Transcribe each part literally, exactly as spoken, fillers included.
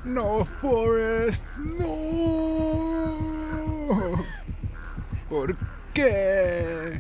No, Forrest, no. ¿Por qué?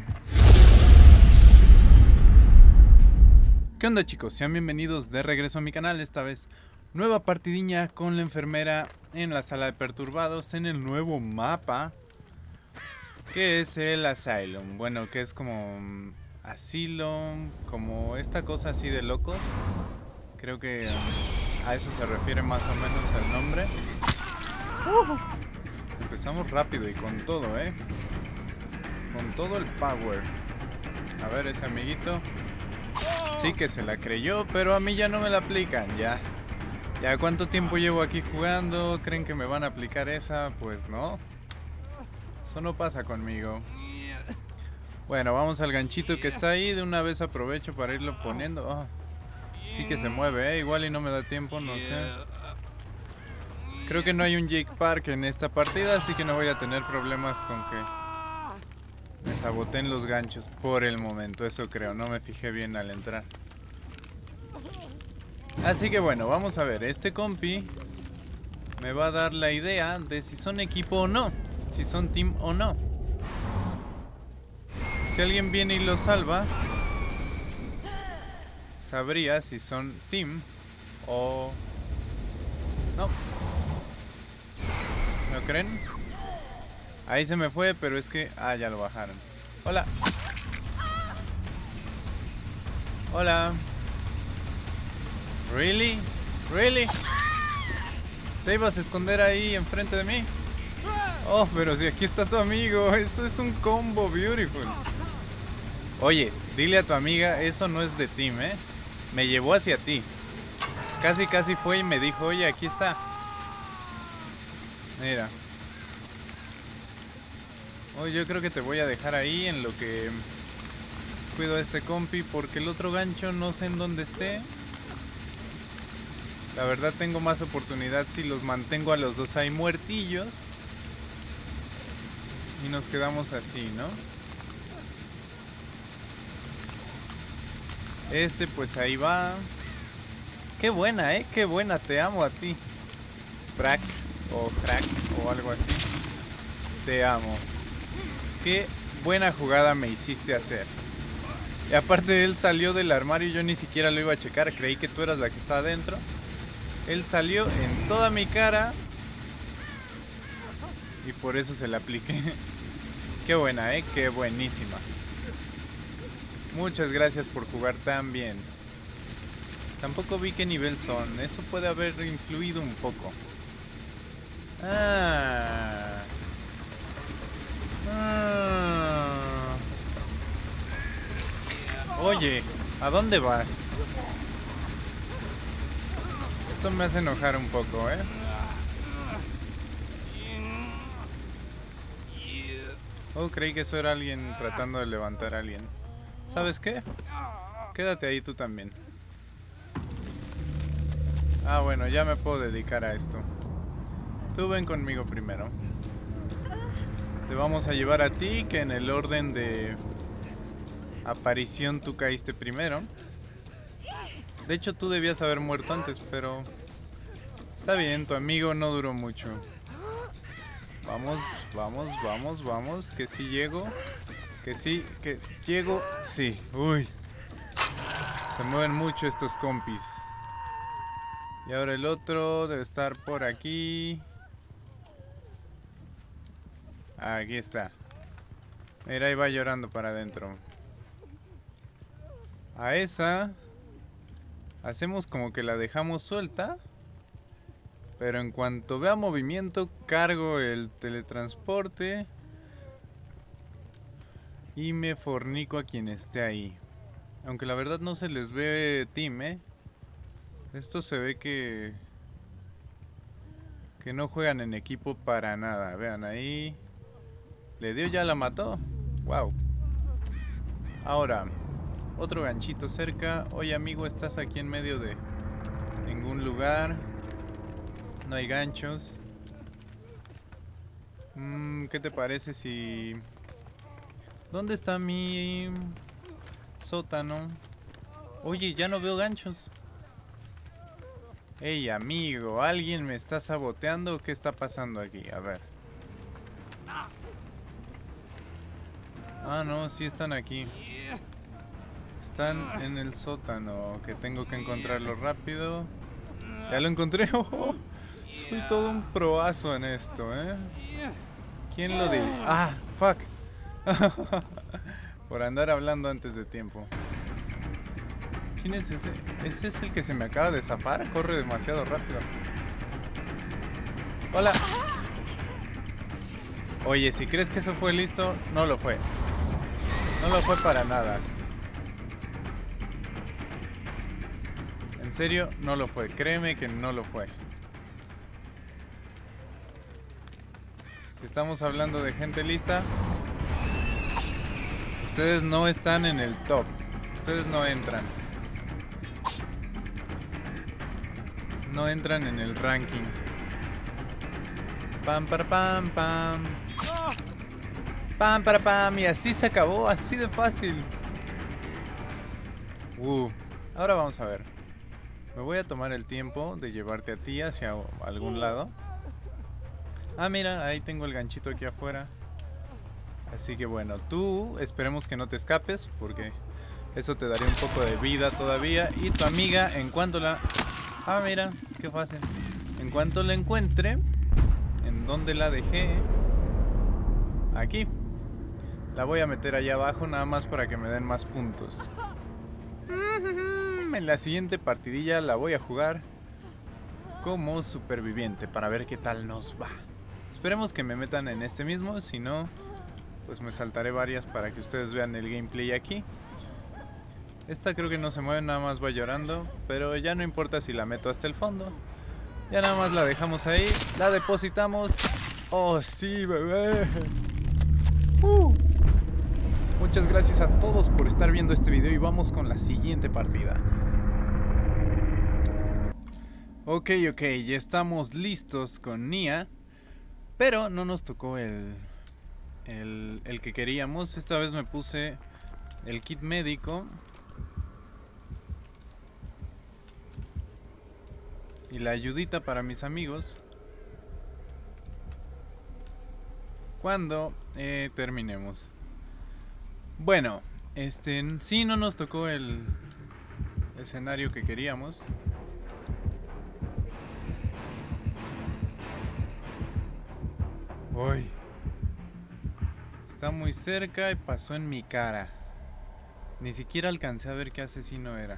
¿Qué onda, chicos? Sean bienvenidos de regreso a mi canal. Esta vez nueva partidiña con la enfermera en la sala de perturbados en el nuevo mapa, que es el Asylum. Bueno, que es como um, asilo, como esta cosa así de locos. Creo que um, a eso se refiere más o menos el nombre. Uh, empezamos rápido y con todo, eh. Con todo el power. A ver, ese amiguito sí que se la creyó, pero a mí ya no me la aplican, ya. ¿Ya cuánto tiempo llevo aquí jugando? ¿Creen que me van a aplicar esa? Pues no. Eso no pasa conmigo. Bueno, vamos al ganchito que está ahí. De una vez aprovecho para irlo poniendo. Oh, sí que se mueve, ¿eh? Igual y no me da tiempo, no sé. Creo que no hay un Jake Park en esta partida, así que no voy a tener problemas con que me saboteen los ganchos por el momento. Eso creo, no me fijé bien al entrar. Así que bueno, vamos a ver. Este compi me va a dar la idea de si son equipo o no, si son team o no. Si alguien viene y lo salva, sabría si son team o no. ¿No creen? Ahí se me fue, pero es que... Ah, ya lo bajaron. Hola. Hola. ¿Really? ¿Really? ¿Te ibas a esconder ahí enfrente de mí? Oh, pero si aquí está tu amigo. Eso es un combo beautiful. Oye, dile a tu amiga, eso no es de team, ¿eh? Me llevó hacia ti. Casi, casi fue y me dijo, oye, aquí está. Mira. Oh, yo creo que te voy a dejar ahí en lo que cuido a este compi, porque el otro gancho no sé en dónde esté. La verdad tengo más oportunidad si los mantengo a los dos ahí muertillos. Y nos quedamos así, ¿no? Este pues ahí va. Qué buena, ¿eh? Qué buena, te amo a ti. Crack o crack o algo así. Te amo. Qué buena jugada me hiciste hacer. Y aparte él salió del armario y yo ni siquiera lo iba a checar. Creí que tú eras la que estaba adentro. Él salió en toda mi cara y por eso se la apliqué. Qué buena, eh, qué buenísima. Muchas gracias por jugar tan bien. Tampoco vi qué nivel son. Eso puede haber influido un poco. Ah. Ah. Oye, ¿a dónde vas? Esto me hace enojar un poco, ¿eh? Oh, creí que eso era alguien tratando de levantar a alguien. ¿Sabes qué? Quédate ahí tú también. Ah, bueno, ya me puedo dedicar a esto. Tú ven conmigo primero. Te vamos a llevar a ti, que en el orden de aparición tú caíste primero. De hecho, tú debías haber muerto antes, pero... Está bien, tu amigo no duró mucho. Vamos, vamos, vamos, vamos. Que sí llego. Que sí, que llego. Sí, uy. Se mueven mucho estos compis. Y ahora el otro debe estar por aquí. Aquí está. Mira, ahí va llorando para adentro. A esa hacemos como que la dejamos suelta. Pero en cuanto vea movimiento, cargo el teletransporte y me fornico a quien esté ahí. Aunque la verdad no se les ve team, ¿eh? Esto se ve que... Que no juegan en equipo para nada. Vean ahí. Le dio, ya la mató. Wow. Ahora, otro ganchito cerca. Oye amigo, estás aquí en medio de ningún lugar. No hay ganchos. Mm, ¿Qué te parece si... ¿Dónde está mi sótano? Oye, ya no veo ganchos. Hey, amigo, ¿alguien me está saboteando o qué está pasando aquí? A ver. Ah, no, sí están aquí. Están en el sótano, que tengo que encontrarlo rápido. Ya lo encontré. Oh, soy todo un proazo en esto, ¿eh? ¿Quién lo diría? Ah, fuck. Por andar hablando antes de tiempo. ¿Quién es ese? ¿Ese es el que se me acaba de zafar? Corre demasiado rápido. Hola. Oye, si crees que eso fue listo, no lo fue. No lo fue para nada. En serio, no lo fue. Créeme que no lo fue. Si estamos hablando de gente lista, ustedes no están en el top. Ustedes no entran. No entran en el ranking. Pam, para, pam, pam. Pam, para, pam. Y así se acabó, así de fácil. Uh, ahora vamos a ver. Me voy a tomar el tiempo de llevarte a ti hacia algún lado. Ah, mira, ahí tengo el ganchito aquí afuera. Así que bueno, tú esperemos que no te escapes, porque eso te daría un poco de vida todavía. Y tu amiga, en cuanto la... Ah, mira, qué fácil. En cuanto la encuentre, ¿en dónde la dejé? Aquí. La voy a meter allá abajo nada más para que me den más puntos. En la siguiente partidilla la voy a jugar como superviviente para ver qué tal nos va. Esperemos que me metan en este mismo, si no, pues me saltaré varias para que ustedes vean el gameplay aquí. Esta creo que no se mueve, nada más va llorando, pero ya no importa si la meto hasta el fondo. Ya nada más la dejamos ahí, la depositamos. ¡Oh, sí, bebé! Uh. Muchas gracias a todos por estar viendo este video y vamos con la siguiente partida. Ok, ok, ya estamos listos con Nia, pero no nos tocó el, el, el que queríamos. Esta vez me puse el kit médico y la ayudita para mis amigos cuando eh, terminemos. Bueno, este sí no nos tocó el escenario que queríamos. Uy, está muy cerca y pasó en mi cara. Ni siquiera alcancé a ver qué asesino era.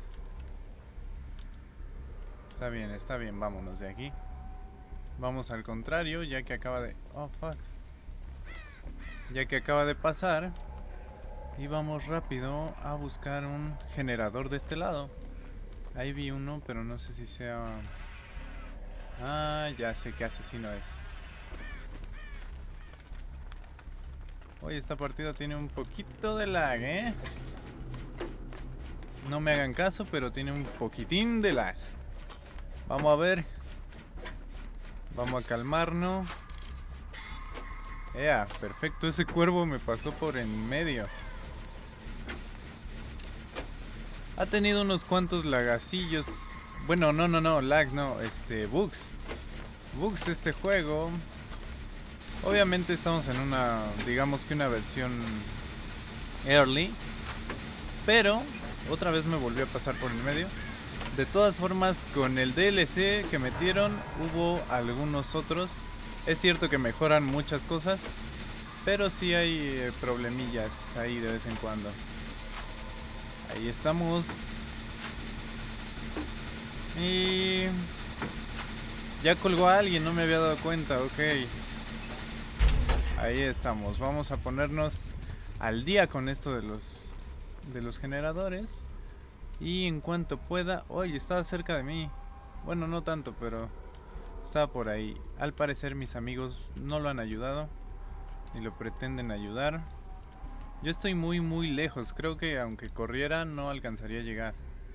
Está bien, está bien, vámonos de aquí. Vamos al contrario, ya que acaba de... Oh, fuck. Ya que acaba de pasar. Y vamos rápido a buscar un generador de este lado. Ahí vi uno, pero no sé si sea... Ah, ya sé qué asesino es. Oye, esta partida tiene un poquito de lag, ¿eh? No me hagan caso, pero tiene un poquitín de lag. Vamos a ver. Vamos a calmarnos. Ea, perfecto, ese cuervo me pasó por en medio. Ha tenido unos cuantos lagacillos. Bueno, no, no, no, lag no, este, bugs. Bugs este juego. Obviamente estamos en una, digamos que una versión early. Pero otra vez me volvió a pasar por el medio. De todas formas, con el D L C que metieron, hubo algunos otros. Es cierto que mejoran muchas cosas, pero sí hay eh, problemillas ahí de vez en cuando. Ahí estamos. Y... ya colgó a alguien, no me había dado cuenta, ok. Ahí estamos, vamos a ponernos al día con esto de los, de los generadores. Y en cuanto pueda... Oye, estaba cerca de mí. Bueno, no tanto, pero estaba por ahí. Al parecer mis amigos no lo han ayudado, ni lo pretenden ayudar. Yo estoy muy muy lejos, creo que aunque corriera no alcanzaría a llegar.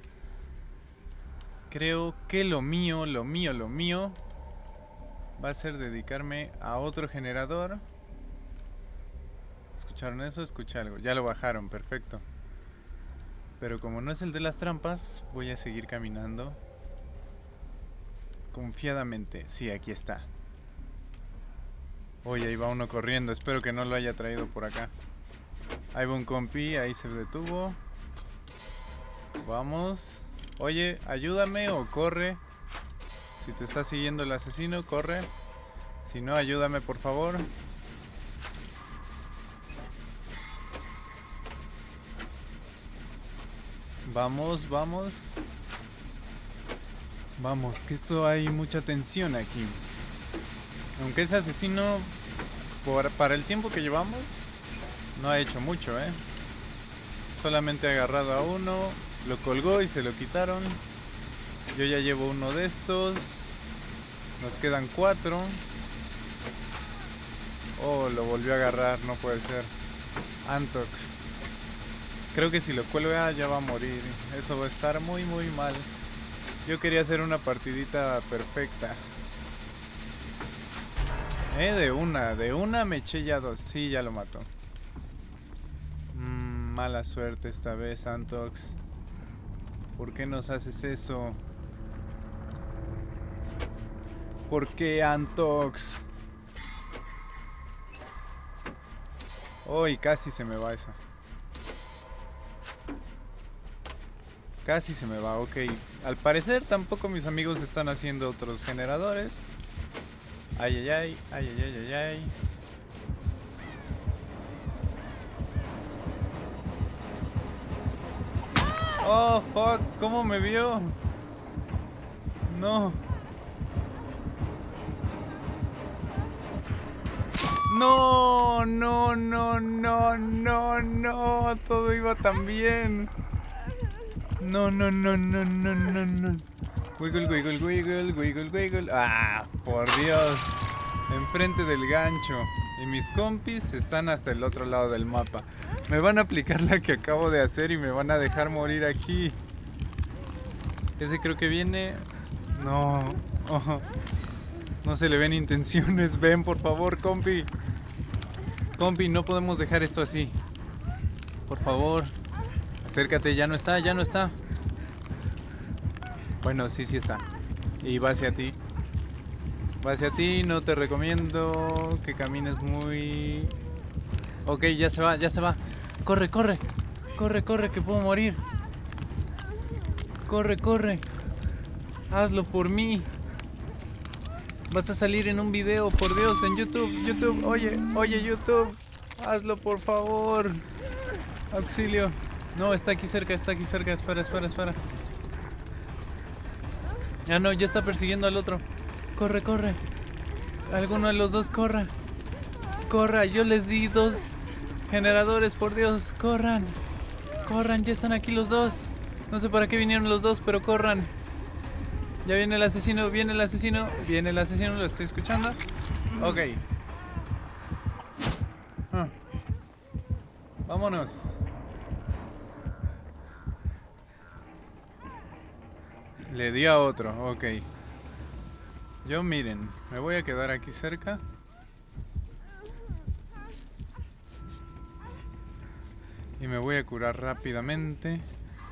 Creo que lo mío, lo mío, lo mío va a ser dedicarme a otro generador. ¿Escucharon eso? Escuché algo, ya lo bajaron, perfecto. Pero como no es el de las trampas, voy a seguir caminando. confiadamente. Sí, aquí está. Oye, ahí va uno corriendo. Espero que no lo haya traído por acá. Ahí va un compi, ahí se detuvo. Vamos. Oye, ayúdame o corre. Si te está siguiendo el asesino, corre. Si no, ayúdame por favor. Vamos, vamos. Vamos, que esto hay mucha tensión aquí. Aunque ese asesino, por, para el tiempo que llevamos, no ha hecho mucho, ¿eh? Solamente ha agarrado a uno, lo colgó y se lo quitaron. Yo ya llevo uno de estos. Nos quedan cuatro. Oh, lo volvió a agarrar, no puede ser. Antox. Creo que si lo cuelga ya va a morir. Eso va a estar muy muy mal. Yo quería hacer una partidita perfecta. Eh, de una, de una me eché ya dos. Sí, ya lo mató. Mm, mala suerte esta vez, Antox. ¿Por qué nos haces eso? ¿Por qué, Antox? Uy, casi se me va esa. Casi se me va, ok. Al parecer tampoco mis amigos están haciendo otros generadores. Ay, ay, ay, ay, ay, ay, ay, ay. Oh, fuck, ¿cómo me vio? No. No, no, no, no, no, no. Todo iba tan bien. No, no, no, no, no, no, no. Wiggle, wiggle, wiggle, wiggle, wiggle. Ah, por Dios. Enfrente del gancho. Y mis compis están hasta el otro lado del mapa. Me van a aplicar la que acabo de hacer y me van a dejar morir aquí. Ese creo que viene. No. Oh. No se le ven intenciones. Ven, por favor, compi. Compi, no podemos dejar esto así. Por favor. Acércate, ya no está, ya no está. Bueno, sí, sí está. Y va hacia ti. Va hacia ti, no te recomiendo que camines muy... Ok, ya se va, ya se va. Corre, corre. Corre, corre, que puedo morir. Corre, corre. Hazlo por mí. Vas a salir en un video, por Dios, en YouTube. YouTube, oye, oye, YouTube. Hazlo, por favor. Auxilio. No, está aquí cerca, está aquí cerca. Espera, espera, espera. Ah, no, ya está persiguiendo al otro. Corre, corre. Alguno de los dos corra. Corra, yo les di dos generadores, por Dios. Corran. Corran, ya están aquí los dos. No sé para qué vinieron los dos, pero corran. Ya viene el asesino, viene el asesino. Viene el asesino, lo estoy escuchando. Ok. Ah. Vámonos. Le di a otro, ok. Yo miren, me voy a quedar aquí cerca. Y me voy a curar rápidamente.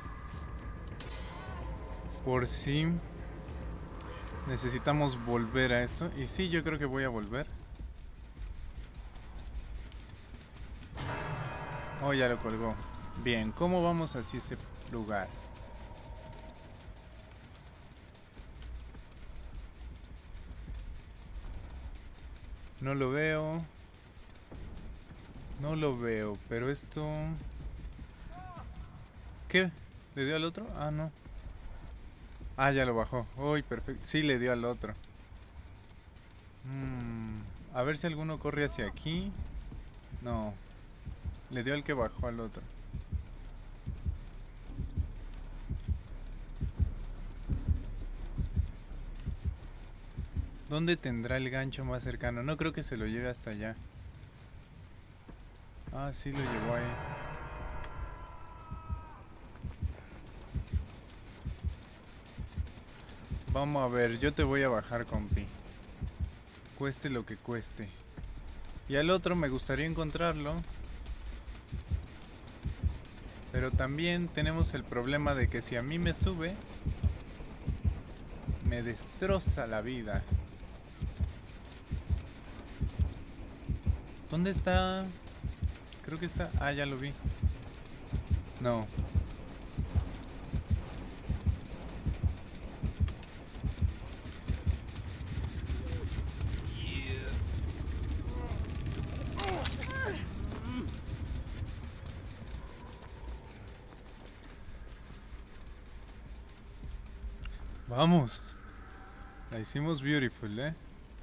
Por si necesitamos volver a esto. Y sí, yo creo que voy a volver. Oh, ya lo colgó. Bien, ¿cómo vamos hacia ese lugar? No lo veo. No lo veo, pero esto... ¿Qué? ¿Le dio al otro? Ah, no. Ah, ya lo bajó. Uy, perfecto. Sí, le dio al otro. Mm, a ver si alguno corre hacia aquí. No. Le dio al que bajó al otro. ¿Dónde tendrá el gancho más cercano? No creo que se lo lleve hasta allá. Ah, sí lo llevó ahí. Vamos a ver, yo te voy a bajar, compi. Cueste lo que cueste. Y al otro me gustaría encontrarlo. Pero también tenemos el problema de que si a mí me sube, me destroza la vida. ¿Dónde está? Creo que está... Ah, ya lo vi. No. Vamos. La hicimos beautiful, ¿eh?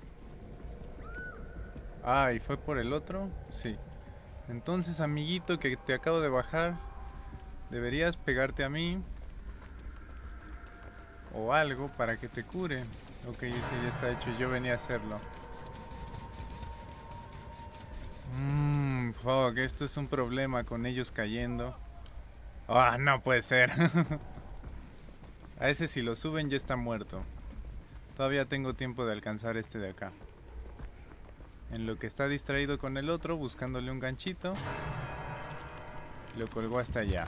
Ah, ¿y fue por el otro? Sí. Entonces, amiguito que te acabo de bajar, deberías pegarte a mí o algo para que te cure. Ok, ese ya está hecho y yo venía a hacerlo. Mmm, fuck, esto es un problema con ellos cayendo. Ah, no puede ser. A ese si lo suben ya está muerto. Todavía tengo tiempo de alcanzar este de acá. En lo que está distraído con el otro, buscándole un ganchito. Lo colgó hasta allá.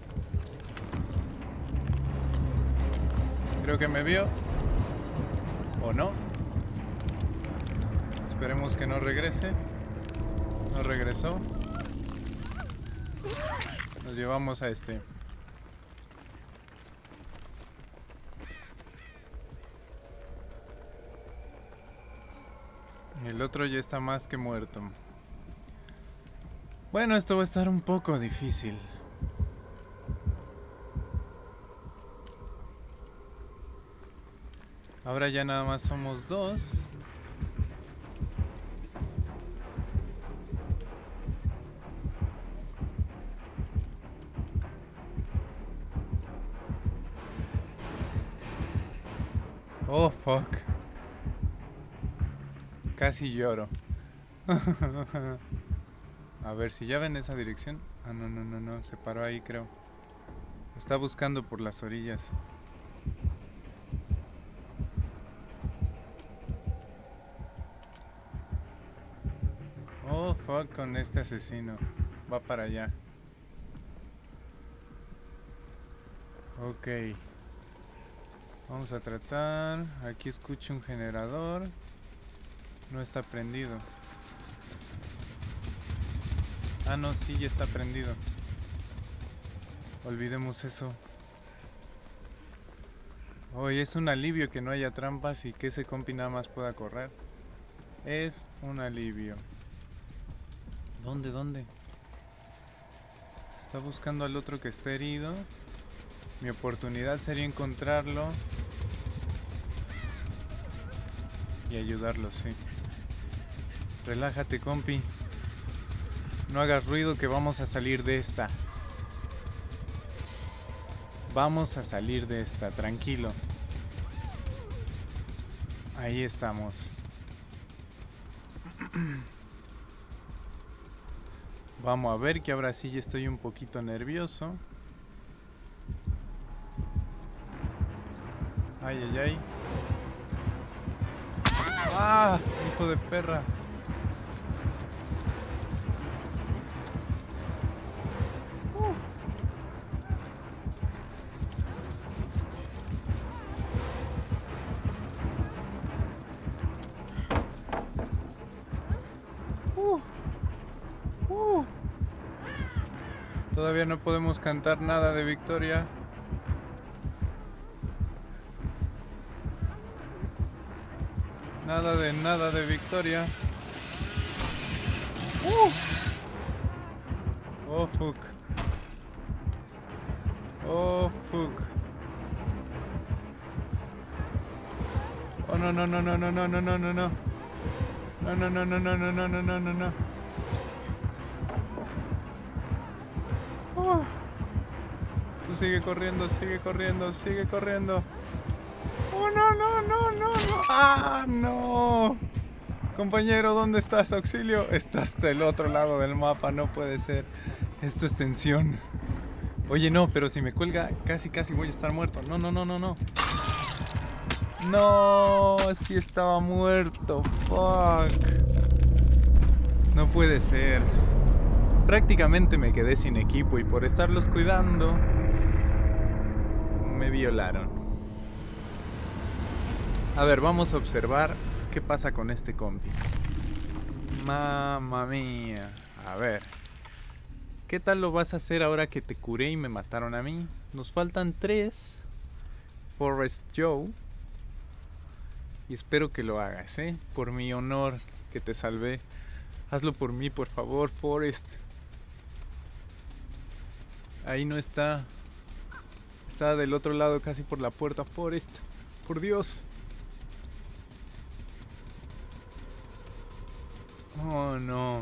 Creo que me vio. ¿O no? Esperemos que no regrese. No regresó. Nos llevamos a este. El otro ya está más que muerto. Bueno, esto va a estar un poco difícil. Ahora ya nada más somos dos. Oh, fuck. Casi lloro. A ver, si ya ven esa dirección. Ah, no, no, no, no. Se paró ahí, creo. Está buscando por las orillas. Oh, fuck, con este asesino. Va para allá. Ok. Vamos a tratar. Aquí escucho un generador. No está prendido. Ah, no, sí, ya está prendido. Olvidemos eso. Oye, es un alivio que no haya trampas y que ese compi nada más pueda correr. Es un alivio. ¿Dónde, dónde? Está buscando al otro que está herido. Mi oportunidad sería encontrarlo y ayudarlo, sí. Relájate, compi. No hagas ruido que vamos a salir de esta. Vamos a salir de esta, tranquilo. Ahí estamos. Vamos a ver, que ahora sí ya estoy un poquito nervioso. Ay, ay, ay. ¡Ah! Hijo de perra. Uh. Uh. Todavía no podemos cantar nada de victoria. Nada de nada de victoria. Uh. Oh, fuck. Oh, fuck. Oh, no, no, no, no, no, no, no, no, no, no. No, no, no, no, no, no, no, no, no, no, no. Oh. Tú sigue corriendo, sigue corriendo, sigue corriendo. Oh, no, no, no, no, no. Ah, no. Compañero, ¿dónde estás? Auxilio. Estás del otro lado del mapa, no puede ser. Esto es tensión. Oye, no, pero si me cuelga, casi, casi voy a estar muerto. No, no, no, no, no. No, sí estaba muerto. Fuck. No puede ser. Prácticamente me quedé sin equipo y por estarlos cuidando me violaron. A ver, vamos a observar qué pasa con este compi. Mamma mía. A ver. ¿Qué tal lo vas a hacer ahora que te curé y me mataron a mí? Nos faltan tres. Forrest Joe. Y espero que lo hagas, ¿eh? Por mi honor que te salvé. Hazlo por mí, por favor, Forrest. Ahí no está. Está del otro lado, casi por la puerta, Forrest. Por Dios. Oh, no.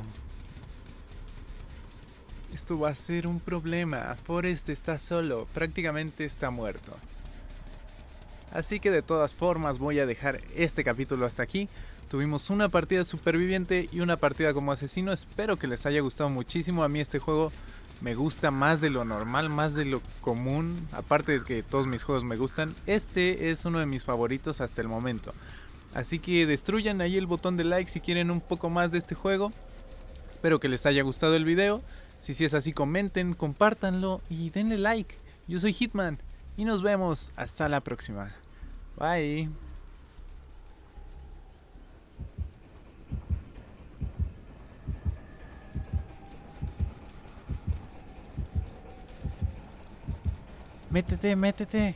Esto va a ser un problema. Forrest está solo. Prácticamente está muerto. Así que de todas formas voy a dejar este capítulo hasta aquí. Tuvimos una partida superviviente y una partida como asesino. Espero que les haya gustado muchísimo. A mí este juego me gusta más de lo normal, más de lo común. Aparte de que todos mis juegos me gustan, este es uno de mis favoritos hasta el momento. Así que destruyan ahí el botón de like si quieren un poco más de este juego. Espero que les haya gustado el video. Si sí es así, comenten, compártanlo y denle like. Yo soy Hitman y nos vemos hasta la próxima. Bye. Métete, métete.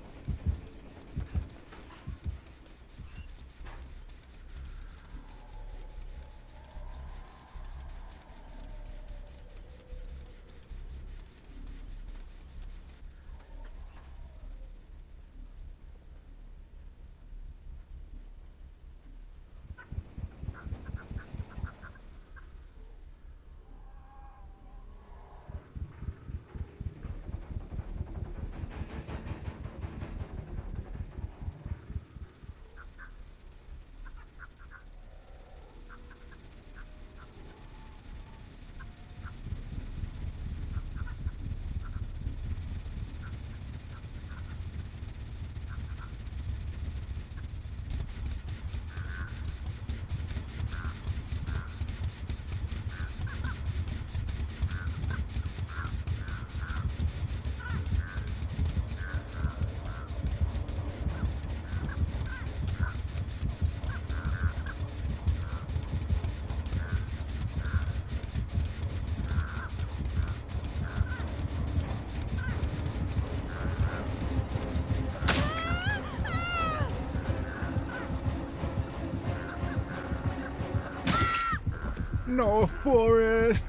No, Forrest,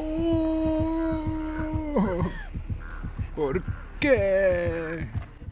no. ¿Por qué?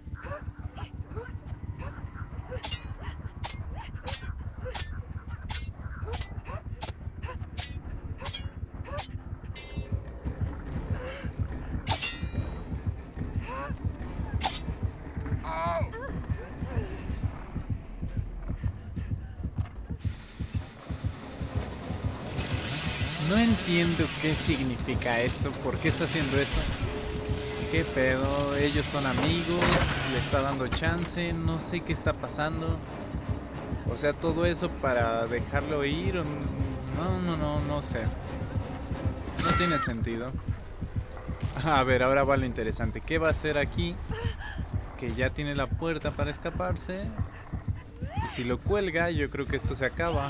No entiendo qué significa esto, por qué está haciendo eso. ¿Qué pedo? Ellos son amigos, le está dando chance, no sé qué está pasando. O sea, todo eso para dejarlo ir. No, no, no, no sé. No tiene sentido. A ver, ahora va lo interesante. ¿Qué va a hacer aquí? Que ya tiene la puerta para escaparse. Y si lo cuelga, yo creo que esto se acaba.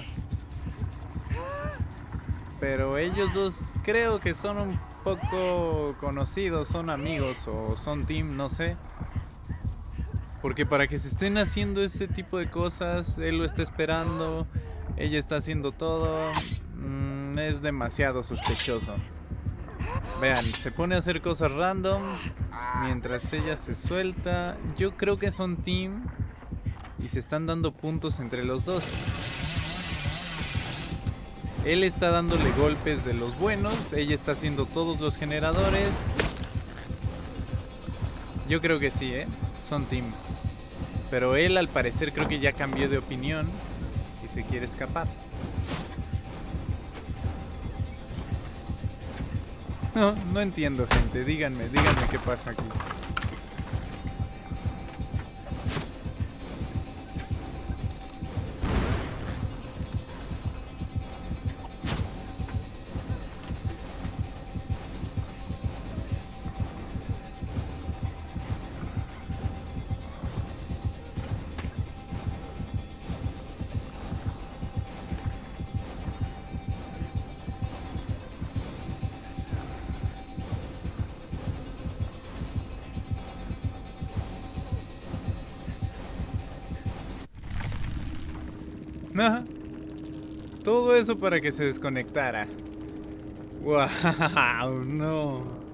Pero ellos dos creo que son un poco conocidos, son amigos o son team, no sé. Porque para que se estén haciendo ese tipo de cosas, él lo está esperando, ella está haciendo todo, mmm, es demasiado sospechoso. Vean, se pone a hacer cosas random mientras ella se suelta. Yo creo que son team y se están dando puntos entre los dos. Él está dándole golpes de los buenos, ella está haciendo todos los generadores. Yo creo que sí, ¿eh? Son team. Pero él al parecer creo que ya cambió de opinión y se quiere escapar. No, no entiendo, gente. Díganme, díganme qué pasa aquí. Ajá. Todo eso para que se desconectara. ¡Wow! No.